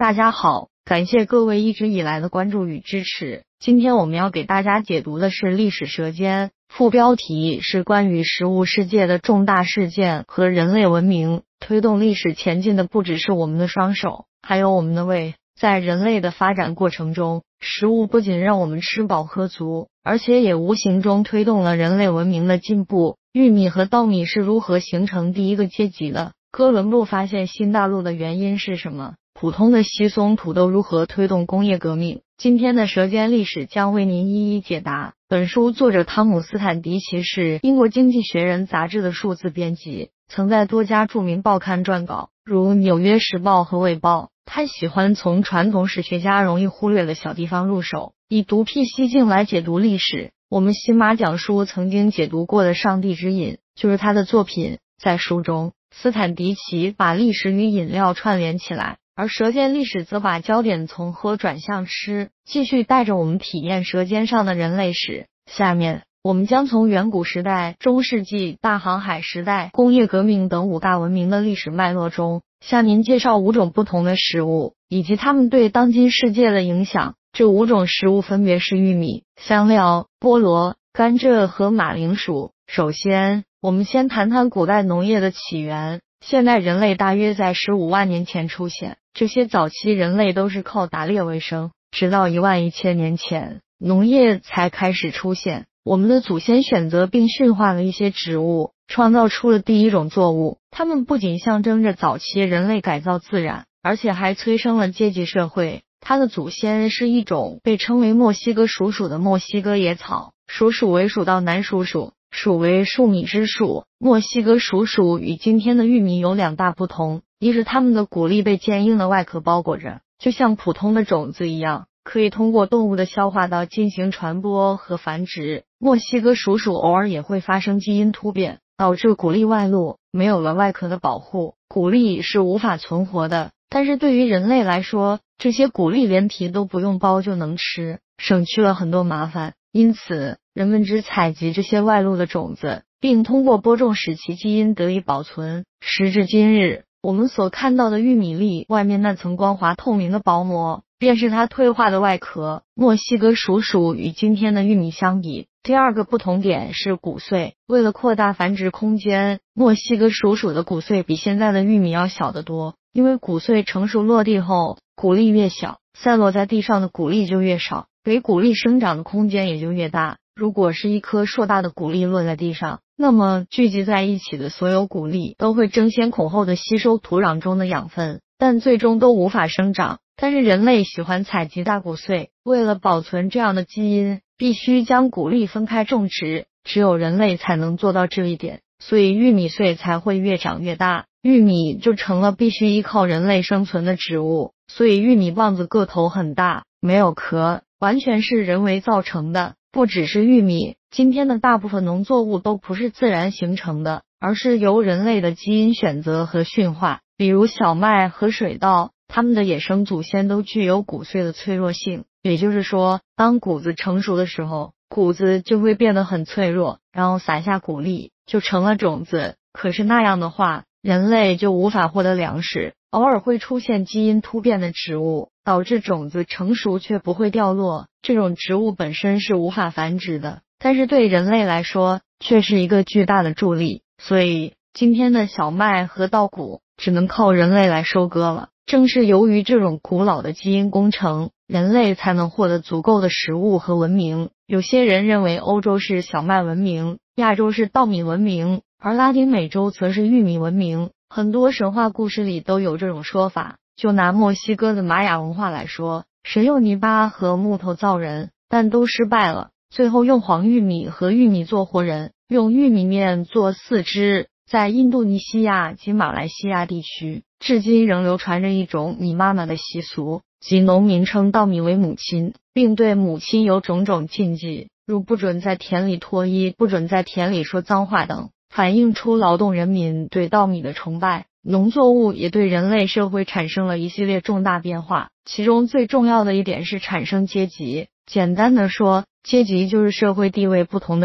大家好，感谢各位一直以来的关注与支持。今天我们要给大家解读的是历史舌尖，副标题是关于食物世界的重大事件和人类文明。推动历史前进的不只是我们的双手，还有我们的胃。在人类的发展过程中，食物不仅让我们吃饱喝足，而且也无形中推动了人类文明的进步。玉米和稻米是如何形成第一个阶级的？哥伦布发现新大陆的原因是什么？普通的稀松土豆如何推动工业革命？今天的舌尖历史将为您一一解答。本书作者汤姆斯坦迪奇是英国经济学人杂志的数字编辑，曾在多家著名报刊撰稿，如纽约时报和卫报。他喜欢从传统史学家容易忽略的小地方入手，以独辟蹊径来解读历史。我们新马讲书曾经解读过的《上帝之饮》就是他的作品。在书中，斯坦迪奇把历史与饮料串联起来，而舌尖历史则把焦点从喝转向吃，继续带着我们体验舌尖上的人类史。下面我们将从远古时代、中世纪、大航海时代、工业革命等5大文明的历史脉络中，向您介绍5种不同的食物，以及它们对当今世界的影响。这5种食物分别是玉米、香料、菠萝、甘蔗和马铃薯。首先，我们先谈谈古代农业的起源。现代人类大约在15万年前出现，这些早期人类都是靠打猎为生，直到11000年前，农业才开始出现。我们的祖先选择并驯化了一些植物，创造出了第一种作物。它们不仅象征着早期人类改造自然，而且还催生了阶级社会。它的祖先是一种被称为墨西哥鼠属的墨西哥野草，属为属到南属属，属为树米之属。墨西哥鼠属与今天的玉米有2大不同，一是它们的谷粒被坚硬的外壳包裹着，就像普通的种子一样，可以通过动物的消化道进行传播和繁殖。墨西哥鼠属偶尔也会发生基因突变，导致谷粒外露，没有了外壳的保护，谷粒是无法存活的。但是对于人类来说，这些谷粒连皮都不用剥就能吃，省去了很多麻烦。因此，人们只采集这些外露的种子，并通过播种使其基因得以保存。时至今日，我们所看到的玉米粒外面那层光滑透明的薄膜，便是它退化的外壳。墨西哥鼠属与今天的玉米相比，第2个不同点是谷穗。为了扩大繁殖空间，墨西哥鼠属的谷穗比现在的玉米要小得多。因为谷穗成熟落地后，谷粒越小，散落在地上的谷粒就越少，给谷粒生长的空间也就越大。如果是一颗硕大的谷粒落在地上，那么聚集在一起的所有谷粒都会争先恐后的吸收土壤中的养分，但最终都无法生长。但是人类喜欢采集大谷穗，为了保存这样的基因，必须将谷粒分开种植，只有人类才能做到这一点，所以玉米穗才会越长越大，玉米就成了必须依靠人类生存的植物。所以玉米棒子个头很大，没有壳，完全是人为造成的。不只是玉米，今天的大部分农作物都不是自然形成的，而是由人类的基因选择和驯化。比如小麦和水稻，它们的野生祖先都具有谷穗的脆弱性，也就是说，当谷子成熟的时候，谷子就会变得很脆弱，然后撒下谷粒，就成了种子。可是那样的话，人类就无法获得粮食。偶尔会出现基因突变的植物，导致种子成熟却不会掉落，这种植物本身是无法繁殖的，但是对人类来说却是一个巨大的助力。所以今天的小麦和稻谷只能靠人类来收割了。正是由于这种古老的基因工程，人类才能获得足够的食物和文明。有些人认为欧洲是小麦文明，亚洲是稻米文明，而拉丁美洲则是玉米文明。很多神话故事里都有这种说法。就拿墨西哥的玛雅文化来说，神用泥巴和木头造人，但都失败了，最后用黄玉米和玉米做活人，用玉米面做四肢。在印度尼西亚及马来西亚地区，至今仍流传着一种米妈妈的习俗，即农民称稻米为母亲，并对母亲有种种禁忌，如不准在田里脱衣，不准在田里说脏话等，反映出劳动人民对稻米的崇拜。农作物也对人类社会产生了一系列重大变化，其中最重要的一点是产生阶级。简单的说，阶级就是社会地位不同的人，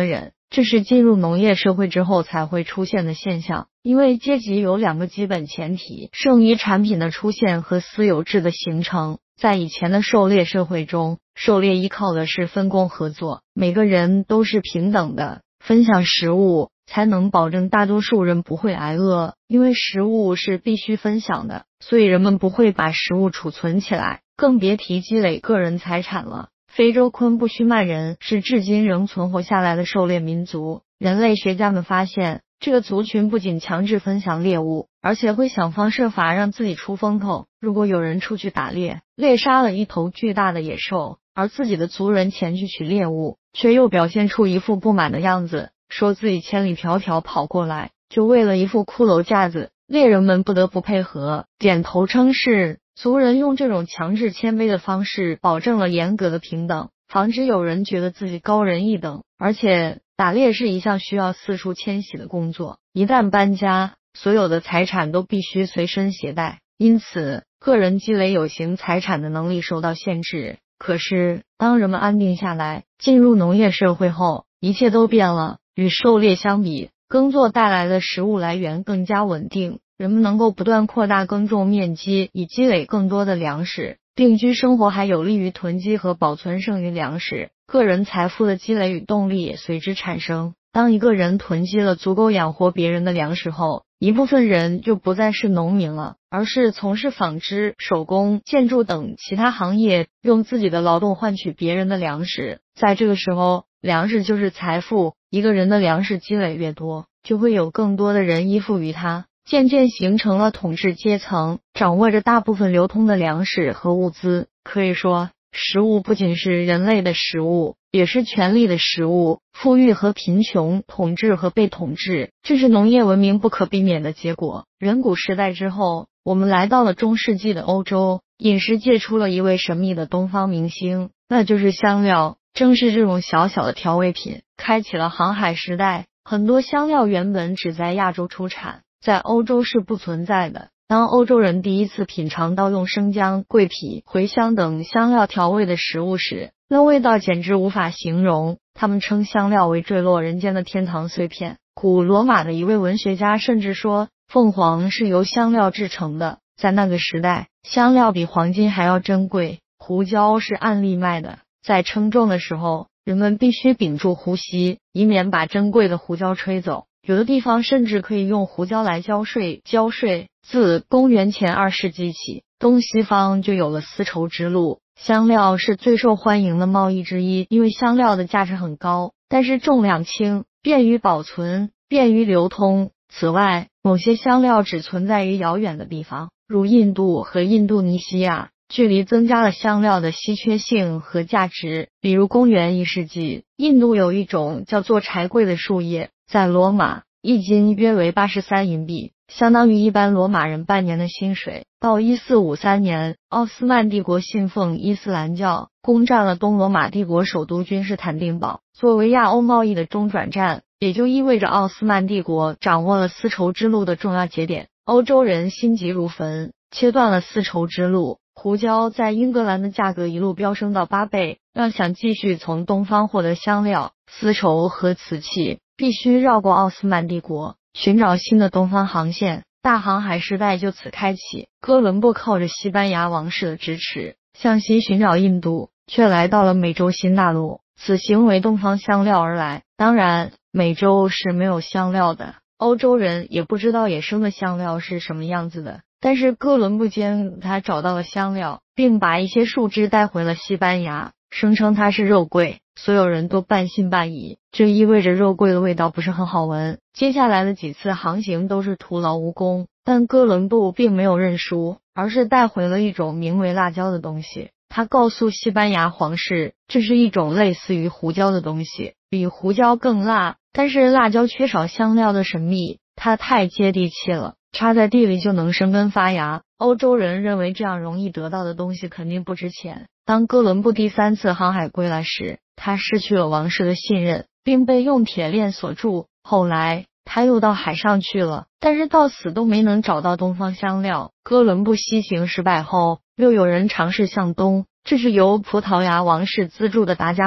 这是进入农业社会之后才会出现的现象。因为阶级有2个基本前提：剩余产品的出现和私有制的形成。在以前的狩猎社会中，狩猎依靠的是分工合作，每个人都是平等的，分享食物才能保证大多数人不会挨饿。因为食物是必须分享的，所以人们不会把食物储存起来，更别提积累个人财产了。非洲昆布须曼人是至今仍存活下来的狩猎民族。人类学家们发现，这个族群不仅强制分享猎物，而且会想方设法让自己出风头。如果有人出去打猎，猎杀了一头巨大的野兽，而自己的族人前去取猎物，却又表现出一副不满的样子，说自己千里迢迢跑过来，就为了一副骷髅架子，猎人们不得不配合，点头称是。族人用这种强制谦卑的方式，保证了严格的平等，防止有人觉得自己高人一等。而且打猎是一项需要四处迁徙的工作，一旦搬家，所有的财产都必须随身携带，因此个人积累有形财产的能力受到限制。可是当人们安定下来，进入农业社会后，一切都变了。与狩猎相比，耕作带来的食物来源更加稳定，人们能够不断扩大耕种面积，以积累更多的粮食。定居生活还有利于囤积和保存剩余粮食，个人财富的积累与动力也随之产生。当一个人囤积了足够养活别人的粮食后，一部分人就不再是农民了，而是从事纺织、手工、建筑等其他行业，用自己的劳动换取别人的粮食。在这个时候，粮食就是财富，一个人的粮食积累越多，就会有更多的人依附于他，渐渐形成了统治阶层，掌握着大部分流通的粮食和物资。可以说，食物不仅是人类的食物，也是权力的食物。富裕和贫穷，统治和被统治，这是农业文明不可避免的结果。远古时代之后，我们来到了中世纪的欧洲，饮食界出了一位神秘的东方明星，那就是香料。正是这种小小的调味品，开启了航海时代。很多香料原本只在亚洲出产，在欧洲是不存在的。当欧洲人第一次品尝到用生姜、桂皮、茴香等香料调味的食物时，那味道简直无法形容。他们称香料为坠落人间的天堂碎片。古罗马的一位文学家甚至说，凤凰是由香料制成的。在那个时代，香料比黄金还要珍贵。胡椒是按粒卖的，在称重的时候，人们必须屏住呼吸，以免把珍贵的胡椒吹走。有的地方甚至可以用胡椒来交税。自公元前2世纪起，东西方就有了丝绸之路。香料是最受欢迎的贸易之一，因为香料的价值很高，但是重量轻，便于保存，便于流通。此外，某些香料只存在于遥远的地方，如印度和印度尼西亚，距离增加了香料的稀缺性和价值。比如公元1世纪，印度有一种叫做柴桂的树叶，在罗马一斤约为83银币，相当于一般罗马人半年的薪水。到1453年，奥斯曼帝国信奉伊斯兰教，攻占了东罗马帝国首都君士坦丁堡，作为亚欧贸易的中转站，也就意味着奥斯曼帝国掌握了丝绸之路的重要节点。欧洲人心急如焚，切断了丝绸之路。胡椒在英格兰的价格一路飙升到8倍，让想继续从东方获得香料、丝绸和瓷器，必须绕过奥斯曼帝国，寻找新的东方航线。大航海时代就此开启。哥伦布靠着西班牙王室的支持，向西寻找印度，却来到了美洲新大陆，此行为东方香料而来。当然，美洲是没有香料的，欧洲人也不知道野生的香料是什么样子的。但是哥伦布间他找到了香料，并把一些树枝带回了西班牙，声称它是肉桂。所有人都半信半疑，这意味着肉桂的味道不是很好闻。接下来的几次航行都是徒劳无功，但哥伦布并没有认输，而是带回了一种名为辣椒的东西。他告诉西班牙皇室，这是一种类似于胡椒的东西，比胡椒更辣，但是辣椒缺少香料的神秘，它太接地气了，插在地里就能生根发芽。欧洲人认为这样容易得到的东西肯定不值钱。当哥伦布第3次航海归来时，他失去了王室的信任，并被用铁链锁住。后来他又到海上去了，但是到死都没能找到东方香料。哥伦布西行失败后，又有人尝试向东，这是由葡萄牙王室资助的达伽马，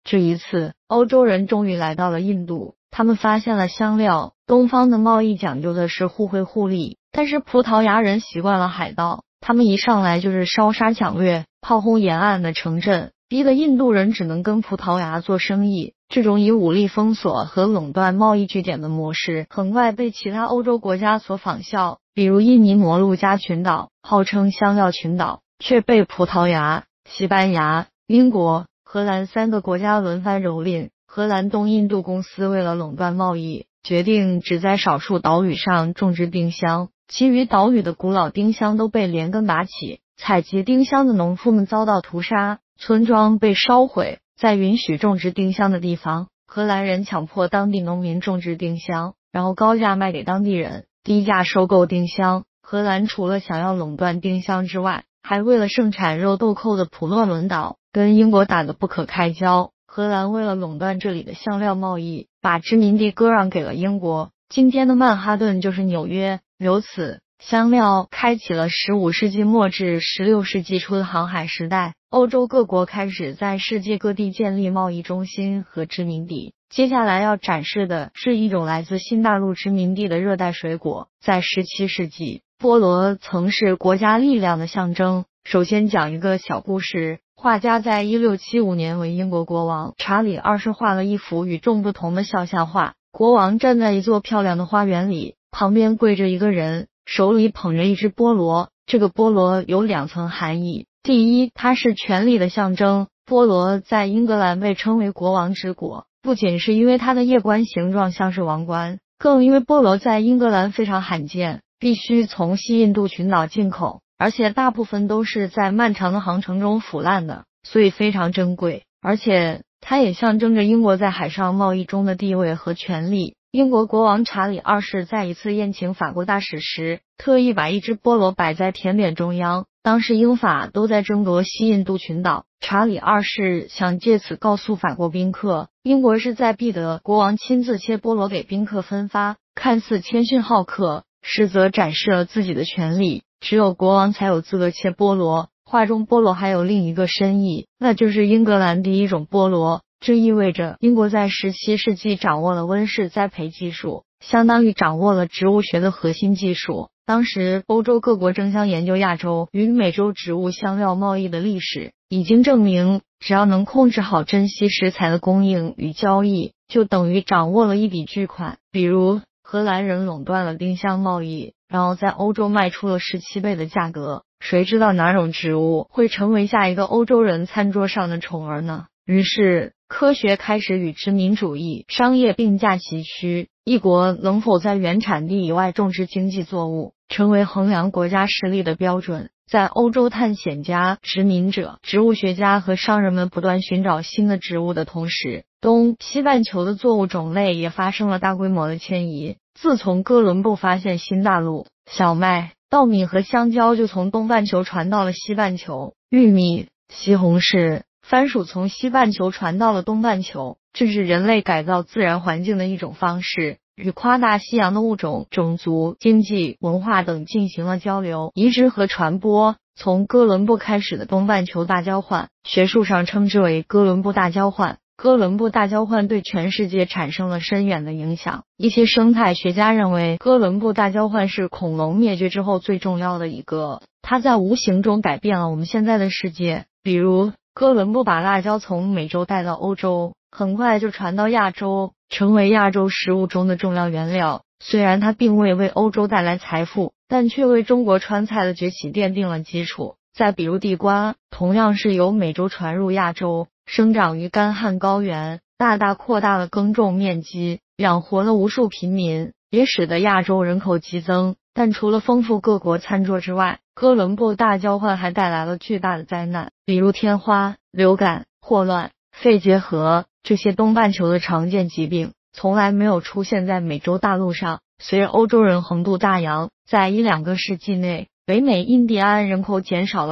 这一次，欧洲人终于来到了印度，他们发现了香料。东方的贸易讲究的是互惠互利，但是葡萄牙人习惯了海盗，他们一上来就是烧杀抢掠，炮轰沿岸的城镇，逼得印度人只能跟葡萄牙做生意。这种以武力封锁和垄断贸易据点的模式，很快被其他欧洲国家所仿效。比如印尼摩鹿加群岛，号称香料群岛，却被葡萄牙、西班牙、英国、荷兰3个国家轮番蹂躏。荷兰东印度公司为了垄断贸易，决定只在少数岛屿上种植丁香，其余岛屿的古老丁香都被连根拔起。采集丁香的农夫们遭到屠杀，村庄被烧毁。在允许种植丁香的地方，荷兰人强迫当地农民种植丁香，然后高价卖给当地人，低价收购丁香。荷兰除了想要垄断丁香之外，还为了盛产肉豆蔻的普洛伦岛跟英国打得不可开交。荷兰为了垄断这里的香料贸易，把殖民地割让给了英国。今天的曼哈顿就是纽约。由此，香料开启了15世纪末至16世纪初的航海时代。欧洲各国开始在世界各地建立贸易中心和殖民地。接下来要展示的是一种来自新大陆殖民地的热带水果。在17世纪，菠萝曾是国家力量的象征。首先讲一个小故事。画家在1675年为英国国王查理2世画了一幅与众不同的肖像画。国王站在一座漂亮的花园里，旁边跪着一个人，手里捧着一只菠萝。这个菠萝有2层含义。第一，它是权力的象征。菠萝在英格兰被称为国王之果，不仅是因为它的叶冠形状像是王冠，更因为菠萝在英格兰非常罕见，必须从西印度群岛进口，而且大部分都是在漫长的航程中腐烂的，所以非常珍贵。而且它也象征着英国在海上贸易中的地位和权力。英国国王查理2世在一次宴请法国大使时，特意把一只菠萝摆在甜点中央。当时英法都在争夺西印度群岛，查理2世想借此告诉法国宾客，英国势在必得。国王亲自切菠萝给宾客分发，看似谦逊好客，实则展示了自己的权利。只有国王才有资格切菠萝。画中菠萝还有另一个深意，那就是英格兰第一种菠萝。这意味着英国在17世纪掌握了温室栽培技术，相当于掌握了植物学的核心技术。当时欧洲各国争相研究亚洲与美洲植物香料贸易的历史，已经证明只要能控制好珍稀食材的供应与交易，就等于掌握了一笔巨款。比如荷兰人垄断了丁香贸易，然后在欧洲卖出了17倍的价格，谁知道哪种植物会成为下一个欧洲人餐桌上的宠儿呢？于是科学开始与殖民主义、商业并驾齐驱，一国能否在原产地以外种植经济作物，成为衡量国家实力的标准。在欧洲，探险家、殖民者、植物学家和商人们不断寻找新的植物的同时，东西半球的作物种类也发生了大规模的迁移。自从哥伦布发现新大陆，小麦、稻米和香蕉就从东半球传到了西半球，玉米、西红柿、番薯从西半球传到了东半球，这是人类改造自然环境的一种方式，与跨大西洋的物种、种族、经济、文化等进行了交流、移植和传播。从哥伦布开始的东半球大交换，学术上称之为哥伦布大交换。哥伦布大交换对全世界产生了深远的影响。一些生态学家认为，哥伦布大交换是恐龙灭绝之后最重要的一个，它在无形中改变了我们现在的世界。比如哥伦布把辣椒从美洲带到欧洲，很快就传到亚洲，成为亚洲食物中的重要原料。虽然它并未为欧洲带来财富，但却为中国川菜的崛起奠定了基础。再比如地瓜，同样是由美洲传入亚洲，生长于干旱高原，大大扩大了耕种面积，养活了无数平民，也使得亚洲人口激增。但除了丰富各国餐桌之外，哥伦布大交换还带来了巨大的灾难，比如天花、流感、霍乱、肺结核，这些东半球的常见疾病从来没有出现在美洲大陆上。随着欧洲人横渡大洋，在1-2个世纪内，北美印第安人口减少了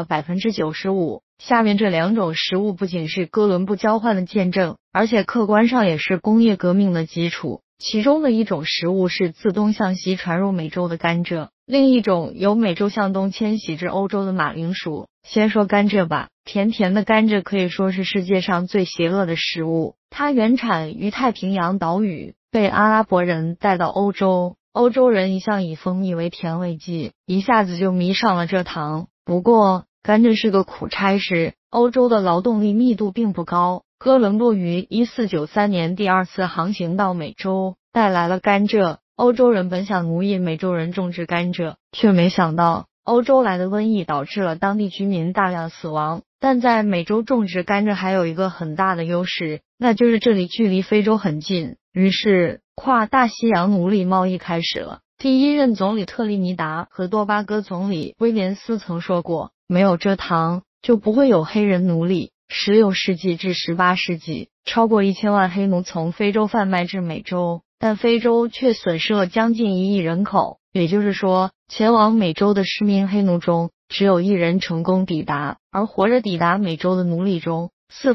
95%。下面这2种食物不仅是哥伦布交换的见证，而且客观上也是工业革命的基础。其中的一种食物是自东向西传入美洲的甘蔗， 另一种由美洲向东迁徙至欧洲的马铃薯。先说甘蔗吧，甜甜的甘蔗可以说是世界上最邪恶的食物。它原产于太平洋岛屿，被阿拉伯人带到欧洲。欧洲人一向以蜂蜜为甜味剂，一下子就迷上了蔗糖。不过，甘蔗是个苦差事，欧洲的劳动力密度并不高。哥伦布于1493年第二次航行到美洲，带来了甘蔗。欧洲人本想奴役美洲人种植甘蔗，却没想到欧洲来的瘟疫导致了当地居民大量死亡。但在美洲种植甘蔗还有一个很大的优势，那就是这里距离非洲很近。于是，跨大西洋奴隶贸易开始了。第一任总理特立尼达和多巴哥总理威廉斯曾说过，没有蔗糖，就不会有黑人奴隶。16世纪至18世纪，超过1000万黑奴从非洲贩卖至美洲，但非洲却损失了将近1亿人口。也就是说，前往美洲的10名黑奴中，只有1人成功抵达，而活着抵达美洲的奴隶中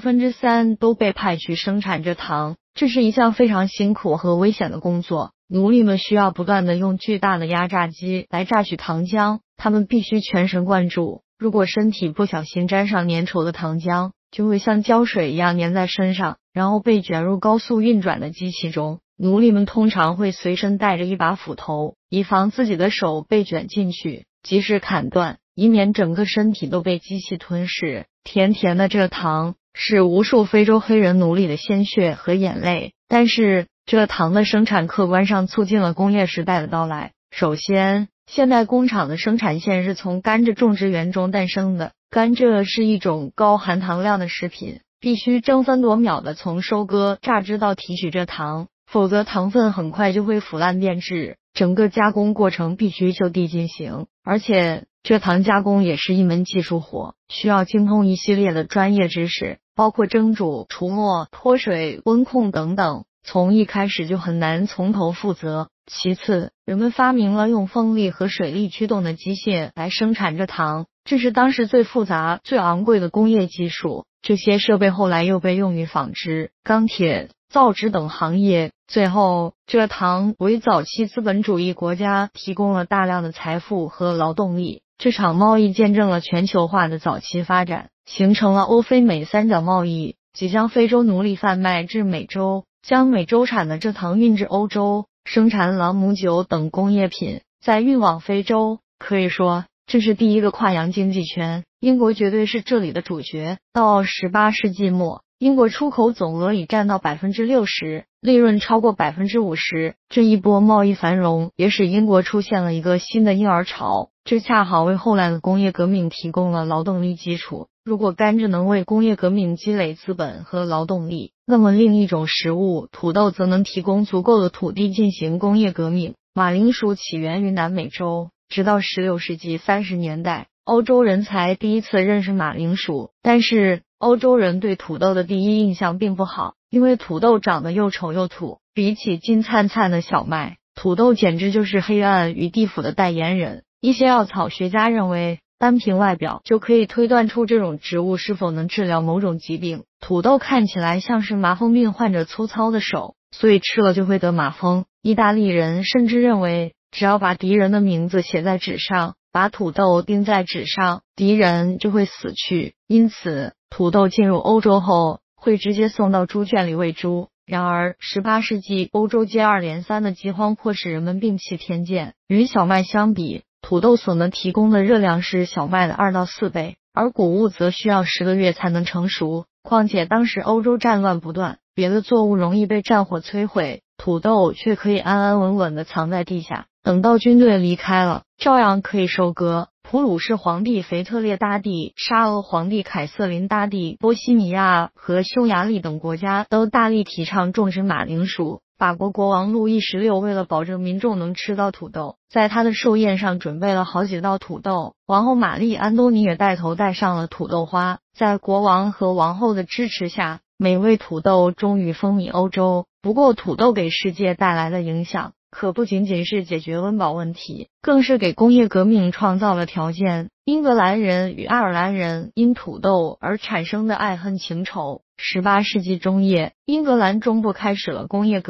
，3/4都被派去生产蔗糖。这是一项非常辛苦和危险的工作。奴隶们需要不断地用巨大的压榨机来榨取糖浆，他们必须全神贯注。如果身体不小心沾上粘稠的糖浆，就会像胶水一样粘在身上，然后被卷入高速运转的机器中。奴隶们通常会随身带着一把斧头，以防自己的手被卷进去，及时砍断，以免整个身体都被机器吞噬。甜甜的蔗糖是无数非洲黑人奴隶的鲜血和眼泪，但是蔗糖的生产客观上促进了工业时代的到来。首先，现代工厂的生产线是从甘蔗种植园中诞生的。甘蔗是一种高含糖量的食品，必须争分夺秒地从收割、榨汁到提取蔗糖，否则糖分很快就会腐烂变质，整个加工过程必须就地进行。而且，蔗糖加工也是一门技术活，需要精通一系列的专业知识，包括蒸煮、除沫、脱水、温控等等，从一开始就很难从头负责。其次，人们发明了用风力和水力驱动的机械来生产蔗糖，这是当时最复杂、最昂贵的工业技术。这些设备后来又被用于纺织、钢铁、造纸等行业。最后，蔗糖为早期资本主义国家提供了大量的财富和劳动力。这场贸易见证了全球化的早期发展，形成了欧非美三角贸易，即将非洲奴隶贩卖至美洲，将美洲产的蔗糖运至欧洲，生产朗姆酒等工业品，再运往非洲。可以说，这是第一个跨洋经济圈，英国绝对是这里的主角。到18世纪末，英国出口总额已占到 60%， 利润超过 50%。这一波贸易繁荣也使英国出现了一个新的婴儿潮，这恰好为后来的工业革命提供了劳动力基础。如果甘蔗能为工业革命积累资本和劳动力，那么另一种食物土豆则能提供足够的土地进行工业革命。马铃薯起源于南美洲，直到16世纪30年代，欧洲人才第一次认识马铃薯。但是，欧洲人对土豆的第一印象并不好，因为土豆长得又丑又土。比起金灿灿的小麦，土豆简直就是黑暗与地府的代言人。一些药草学家认为，单凭外表就可以推断出这种植物是否能治疗某种疾病。土豆看起来像是麻风病患者粗糙的手，所以吃了就会得麻风。意大利人甚至认为，只要把敌人的名字写在纸上，把土豆钉在纸上，敌人就会死去。因此，土豆进入欧洲后，会直接送到猪圈里喂猪。然而，18世纪欧洲接二连三的饥荒迫使人们摒弃偏见。与小麦相比，土豆所能提供的热量是小麦的2到4倍，而谷物则需要10个月才能成熟。况且当时欧洲战乱不断，别的作物容易被战火摧毁，土豆却可以安安稳稳地藏在地下，等到军队离开了，照样可以收割。普鲁士皇帝腓特烈大帝、沙俄皇帝凯瑟琳大帝、波西米亚和匈牙利等国家都大力提倡种植马铃薯。法国国王路易16为了保证民众能吃到土豆，在他的寿宴上准备了好几道土豆。王后玛丽安多尼也带头戴上了土豆花。在国王和王后的支持下，美味土豆终于风靡欧洲。不过，土豆给世界带来的影响可不仅仅是解决温饱问题，更是给工业革命创造了条件。英格兰人与爱尔兰人因土豆而产生的爱恨情仇。18世纪中叶，英格兰中部开始了工业革命，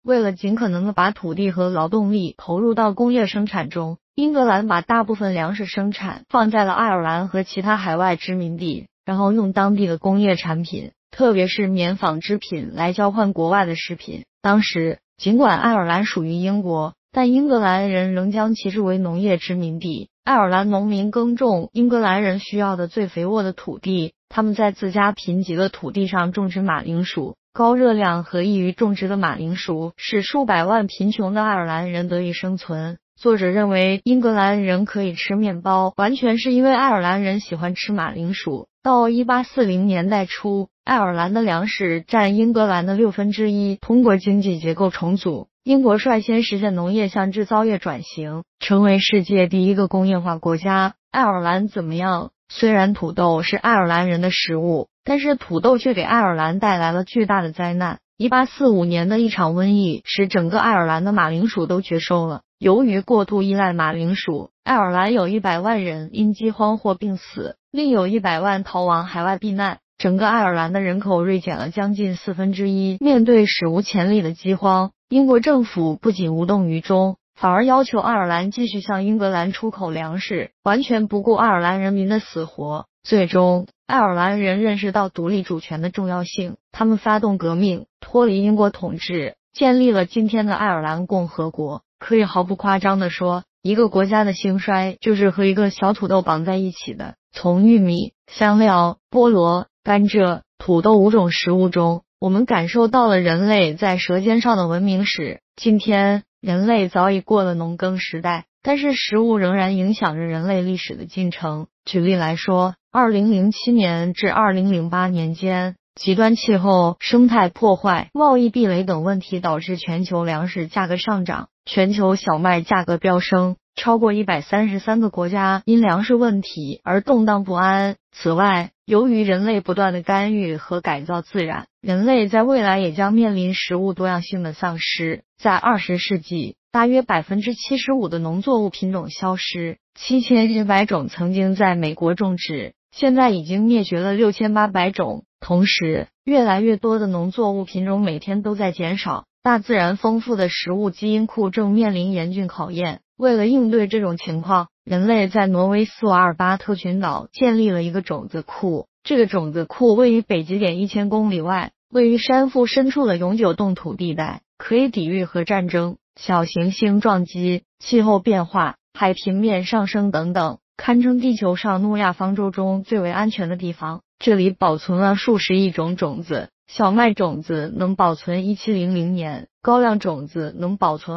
为了尽可能的把土地和劳动力投入到工业生产中，英格兰把大部分粮食生产放在了爱尔兰和其他海外殖民地，然后用当地的工业产品，特别是棉纺织品来交换国外的食品。当时，尽管爱尔兰属于英国，但英格兰人仍将其视为农业殖民地。爱尔兰农民耕种英格兰人需要的最肥沃的土地，他们在自家贫瘠的土地上种植马铃薯。高热量和易于种植的马铃薯使数百万贫穷的爱尔兰人得以生存。作者认为英格兰人可以吃面包，完全是因为爱尔兰人喜欢吃马铃薯。到1840年代初，爱尔兰的粮食占英格兰的1/6。通过经济结构重组，英国率先实现农业向制造业转型，成为世界第一个工业化国家。爱尔兰怎么样？虽然土豆是爱尔兰人的食物，但是土豆却给爱尔兰带来了巨大的灾难。1845年的一场瘟疫使整个爱尔兰的马铃薯都绝收了。由于过度依赖马铃薯，爱尔兰有100万人因饥荒或病死，另有100万逃往海外避难。整个爱尔兰的人口锐减了将近1/4。面对史无前例的饥荒，英国政府不仅无动于衷，反而要求爱尔兰继续向英格兰出口粮食，完全不顾爱尔兰人民的死活。最终，爱尔兰人认识到独立主权的重要性，他们发动革命，脱离英国统治，建立了今天的爱尔兰共和国。可以毫不夸张地说，一个国家的兴衰就是和一个小土豆绑在一起的。从玉米、香料、菠萝、甘蔗、土豆5种食物中，我们感受到了人类在舌尖上的文明史。今天，人类早已过了农耕时代，但是食物仍然影响着人类历史的进程。举例来说，2007年至2008年间，极端气候、生态破坏、贸易壁垒等问题导致全球粮食价格上涨，全球小麦价格飙升，超过133个国家因粮食问题而动荡不安。此外，由于人类不断的干预和改造自然，人类在未来也将面临食物多样性的丧失。在20世纪，大约75%的农作物品种消失，7100种曾经在美国种植，现在已经灭绝了6800种。同时，越来越多的农作物品种每天都在减少，大自然丰富的食物基因库正面临严峻考验。为了应对这种情况，人类在挪威斯瓦尔巴特群岛建立了一个种子库。这个种子库位于北极点1000公里外，位于山腹深处的永久冻土地带，可以抵御核战争、小行星撞击、气候变化、海平面上升等等，堪称地球上诺亚方舟中最为安全的地方。这里保存了数十亿种种子，小麦种子能保存1700年，高粱种子能保存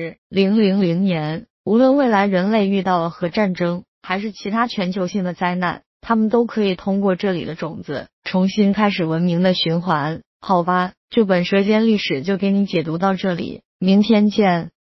20000年。无论未来人类遇到了核战争，还是其他全球性的灾难，他们都可以通过这里的种子，重新开始文明的循环。好吧，这本舌尖历史就给你解读到这里，明天见。